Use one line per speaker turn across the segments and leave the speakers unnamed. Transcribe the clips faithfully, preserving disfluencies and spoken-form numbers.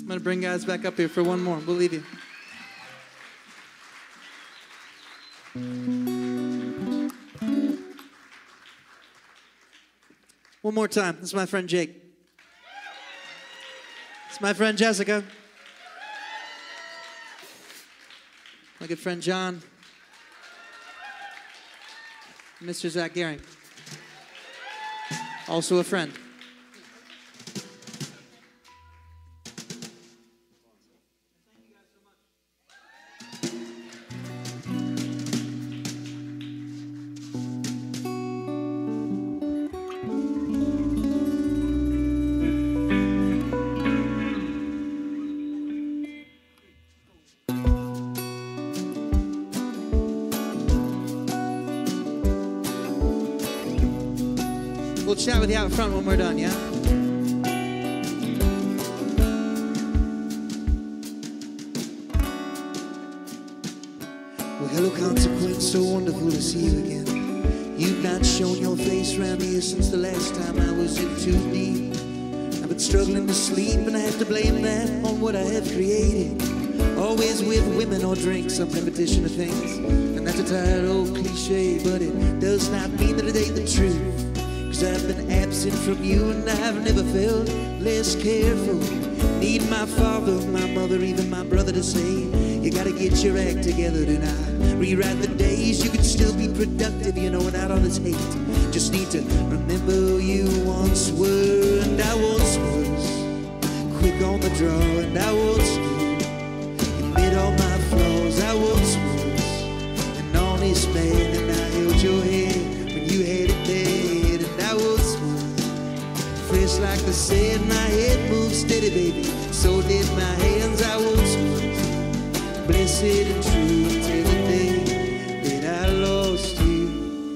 I'm going to bring guys back up here for one more. We'll leave you. One more time. This is my friend Jake. It's my friend Jessica. My good friend John. Mister Zach Gehring. Also a friend. We'll chat with you out front when we're done, yeah? Well, hello, consequence, so wonderful to see you again. You've not shown your face around here since the last time I was in too deep. I've been struggling to sleep, and I have to blame that on what I have created. Always with women or drink, some repetition of things. And that's a tired old cliche, but it does not mean that it ain't the truth. Cause I've been absent from you and I've never felt less careful. Need my father, my mother, even my brother to say, you gotta get your act together tonight. Rewrite the days, you can still be productive, you know, without all this hate. Just need to remember who you once were, and I once was quick on the draw, and I once did admit all my flaws. I once was an honest man, and I held your hand when you had it bad, and I was fresh like the sand. My head moved steady, baby, so did my hands. I once was blessed and true until the day that I lost you.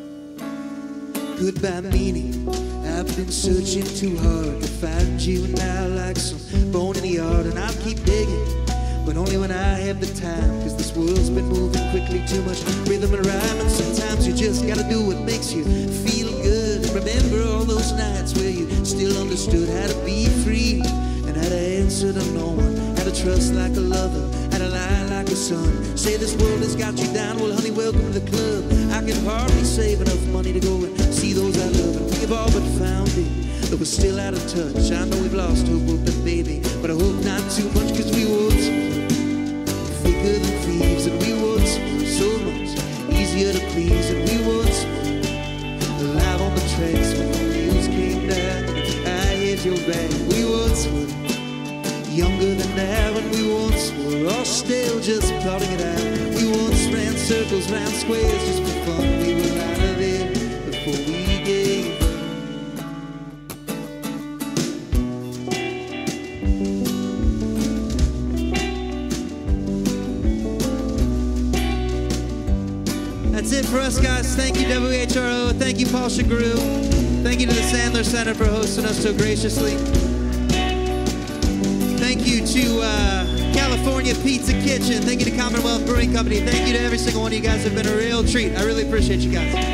Goodbye meaning, I've been searching too hard to find you now, like some bone in the yard, and I'll keep digging, but only when I have the time, cause this world's been moving quickly, too much rhythm and rhyme, and sometimes you just gotta do what makes you feel good. And remember all those nights where you still understood how to be free, and how to answer to no one, how to trust like a lover, how to lie like a son. Say this world has got you down, well honey, welcome to the club. I can hardly save enough money to go and see those I love, and we've all but found it, but we're still out of touch. I know we've lost hope, but baby, but I hope not too much, cause we once were thicker than thieves, and we once were so much easier to please, and we once were alive on the tracks when the wheels came down, and I had your back. We once were younger than now, and we once were all still just plotting it out. We once ran circles round squares just for fun. We were out of it before we gave up. That's it for us, guys. Thank you, W H R O. Thank you, Paul Shagru. Thank you to the Sandler Center for hosting us so graciously. Thank you to uh, California Pizza Kitchen. Thank you to Commonwealth Brewing Company. Thank you to every single one of you guys. It's been a real treat. I really appreciate you guys.